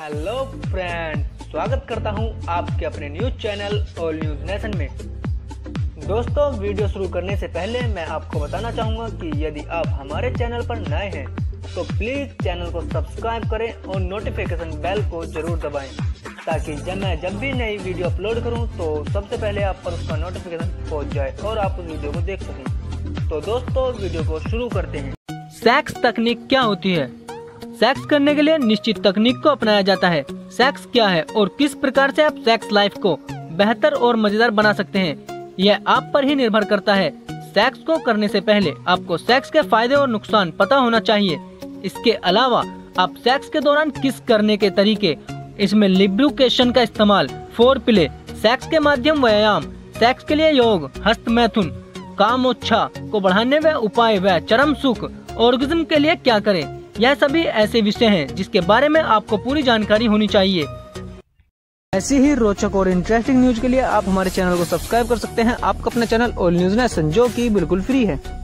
Hello friend, स्वागत करता हूं आपके अपने news channel All News Nation में। दोस्तों, वीडियो शुरू करने से पहले मैं आपको बताना चाहूंगा कि यदि आप हमारे चैनल पर नए हैं तो प्लीज चैनल को सब्सक्राइब करें और नोटिफिकेशन बेल को जरूर दबाएं ताकि जब भी नई वीडियो अपलोड करूं तो सबसे पहले आप पर उसका नोटिफिकेशन पहुंच जाए और आप उस वीडियो को देख सकें। तो दोस्तों, वीडियो को शुरू करते हैं। सेक्स तकनीक क्या होती है? सेक्स करने के लिए निश्चित तकनीक को अपनाया जाता है। सेक्स क्या है और किस प्रकार से आप सेक्स लाइफ को बेहतर और मजेदार बना सकते हैं, यह आप पर ही निर्भर करता है। सेक्स को करने से पहले आपको सेक्स के फायदे और नुकसान पता होना चाहिए। इसके अलावा आप सेक्स के दौरान किस करने के तरीके, इसमें लिब्रिकेशन का इस्तेमाल, फोर प्ले, सेक्स के माध्यम व्यायाम, सेक्स के लिए योग, हस्त मैथुन, कामोच्छा को बढ़ाने व उपाय व चरम सुख, ऑर्गेज्म के लिए क्या करें, यह सभी ऐसे विषय हैं जिसके बारे में आपको पूरी जानकारी होनी चाहिए। ऐसी ही रोचक और इंटरेस्टिंग न्यूज के लिए आप हमारे चैनल को सब्सक्राइब कर सकते हैं। आपका अपना चैनल ऑल न्यूज नेशन, जो कि बिल्कुल फ्री है।